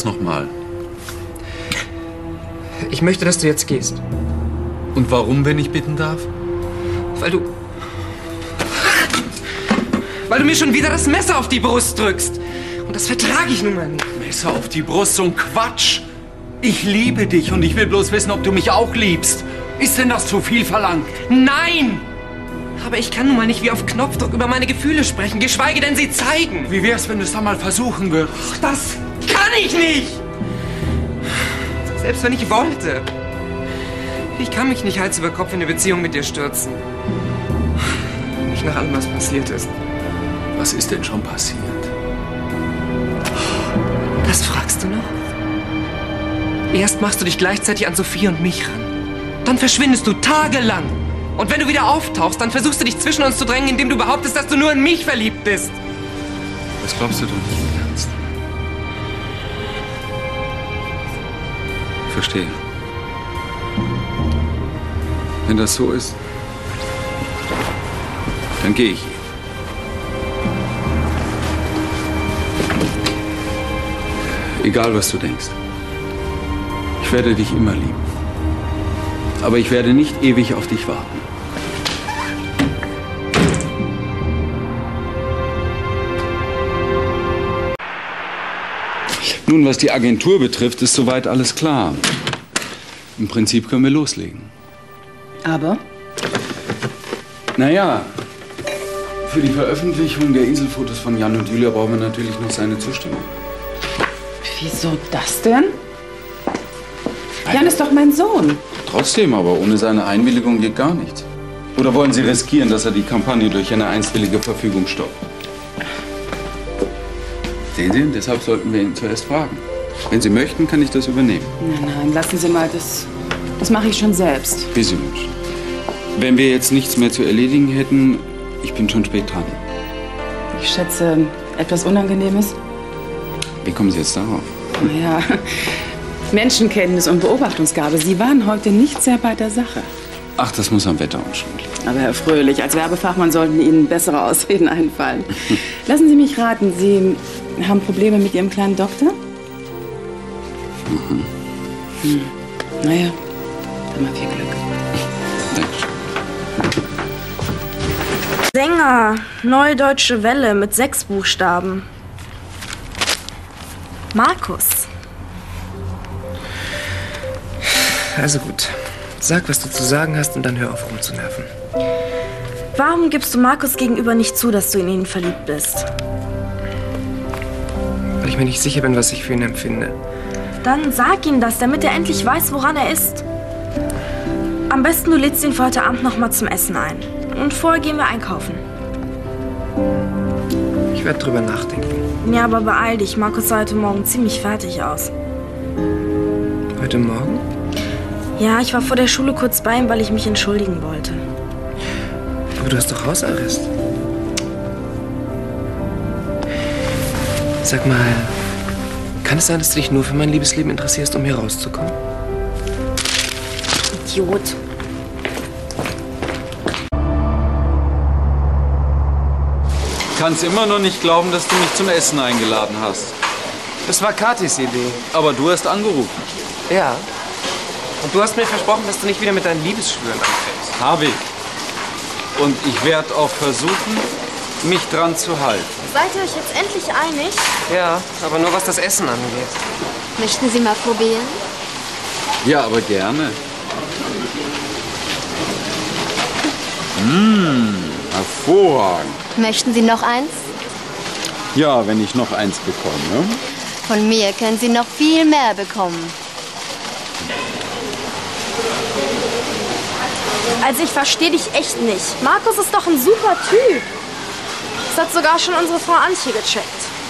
das nochmal. Ich möchte, dass du jetzt gehst. Und warum, wenn ich bitten darf? Weil du mir schon wieder das Messer auf die Brust drückst. Und das vertrage ich nun mal nicht. Messer auf die Brust, so ein Quatsch. Ich liebe dich und ich will bloß wissen, ob du mich auch liebst. Ist denn das zu viel verlangt? Nein! Aber ich kann nun mal nicht wie auf Knopfdruck über meine Gefühle sprechen, geschweige denn sie zeigen. Wie wär's, wenn du es dann mal versuchen würdest? Ach, das kann ich nicht! Selbst wenn ich wollte. Ich kann mich nicht Hals über Kopf in eine Beziehung mit dir stürzen. Nicht nach allem, was passiert ist. Was ist denn schon passiert? Das fragst du noch? Erst machst du dich gleichzeitig an Sophie und mich ran. Dann verschwindest du tagelang. Und wenn du wieder auftauchst, dann versuchst du dich zwischen uns zu drängen, indem du behauptest, dass du nur in mich verliebt bist. Das glaubst du doch nicht im Ernst. Verstehe. Wenn das so ist, dann gehe ich. Egal, was du denkst. Ich werde dich immer lieben. Aber ich werde nicht ewig auf dich warten. Nun, was die Agentur betrifft, ist soweit alles klar. Im Prinzip können wir loslegen. Aber? Naja, für die Veröffentlichung der Eselfotos von Jan und Julia brauchen wir natürlich noch seine Zustimmung. Wieso das denn? Jan ist doch mein Sohn. Trotzdem, aber ohne seine Einwilligung geht gar nichts. Oder wollen Sie riskieren, dass er die Kampagne durch eine einstwillige Verfügung stoppt? Sehen Sie, deshalb sollten wir ihn zuerst fragen. Wenn Sie möchten, kann ich das übernehmen. Nein, lassen Sie mal, das mache ich schon selbst. Wie Sie wünschen. Wenn wir jetzt nichts mehr zu erledigen hätten, ich bin schon spät dran. Ich schätze, etwas Unangenehmes? Wie kommen Sie jetzt darauf? Naja, Menschenkenntnis und Beobachtungsgabe. Sie waren heute nicht sehr bei der Sache. Ach, das muss am Wetter umschulden. Aber Herr Fröhlich, als Werbefachmann sollten Ihnen bessere Ausreden einfallen. Lassen Sie mich raten, Sie haben Probleme mit Ihrem kleinen Doktor? Naja, dann mal viel Glück. Dankeschön. Sänger, Neue Deutsche Welle mit 6 Buchstaben. Markus. Also gut. Sag, was du zu sagen hast und dann hör auf rumzunerven. Warum gibst du Markus gegenüber nicht zu, dass du in ihn verliebt bist? Weil ich mir nicht sicher bin, was ich für ihn empfinde. Dann sag ihm das, damit er endlich weiß, woran er ist. Am besten du lädst ihn für heute Abend noch mal zum Essen ein. Und vorher gehen wir einkaufen. Ich werde drüber nachdenken. Ja, aber beeil dich. Markus sah heute Morgen ziemlich fertig aus. Heute Morgen? Ja, ich war vor der Schule kurz bei ihm, weil ich mich entschuldigen wollte. Aber du hast doch Hausarrest. Sag mal, kann es sein, dass du dich nur für mein Liebesleben interessierst, um hier rauszukommen? Idiot. Ich kann's immer noch nicht glauben, dass du mich zum Essen eingeladen hast. Das war Katis Idee. Aber du hast angerufen. Ja. Und du hast mir versprochen, dass du nicht wieder mit deinen Liebesschwüren anfängst. Habe ich. Und ich werde auch versuchen, mich dran zu halten. Seid ihr euch jetzt endlich einig? Ja, aber nur was das Essen angeht. Möchten Sie mal probieren? Ja, aber gerne. Hervorragend. Möchten Sie noch eins? Ja, wenn ich noch eins bekomme. Von mir können Sie noch viel mehr bekommen. Also ich verstehe dich echt nicht. Markus ist doch ein super Typ. Das hat sogar schon unsere Frau Antje gecheckt.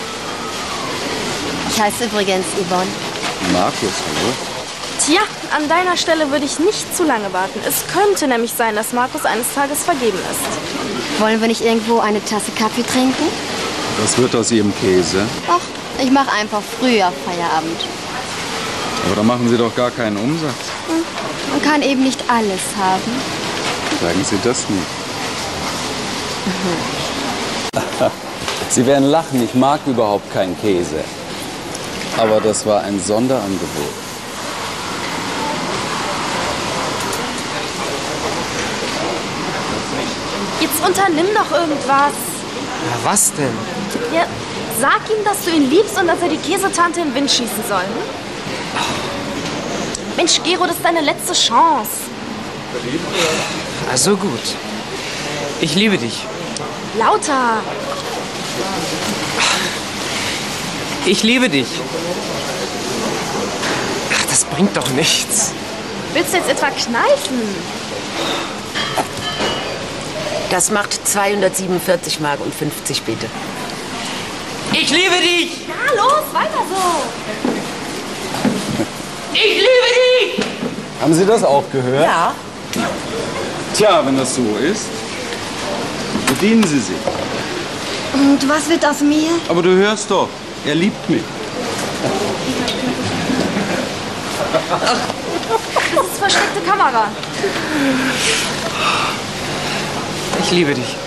Ich heiße übrigens Yvonne. Markus, hallo? Tja, an deiner Stelle würde ich nicht zu lange warten. Es könnte nämlich sein, dass Markus eines Tages vergeben ist. Wollen wir nicht irgendwo eine Tasse Kaffee trinken? Was wird aus Ihrem Käse? Ach, ich mache einfach früher Feierabend. Aber da machen Sie doch gar keinen Umsatz. Man kann eben nicht alles haben. Sagen Sie das nicht. Sie werden lachen, ich mag überhaupt keinen Käse. Aber das war ein Sonderangebot. Jetzt unternimm doch irgendwas. Na, was denn? Ja, sag ihm, dass du ihn liebst und dass er die Käsetante in den Wind schießen soll. Hm? Mensch, Gero, das ist deine letzte Chance. Also gut. Ich liebe dich. Lauter. Ich liebe dich. Ach, das bringt doch nichts. Willst du jetzt etwa kneifen? Das macht 247 Mark und 50 bitte. Ich liebe dich! Ja, los, weiter so. Ich liebe dich! Haben Sie das auch gehört? Ja. Tja, wenn das so ist, bedienen Sie sich. Und was wird aus mir? Aber du hörst doch, er liebt mich. Das ist versteckte Kamera. Ich liebe dich.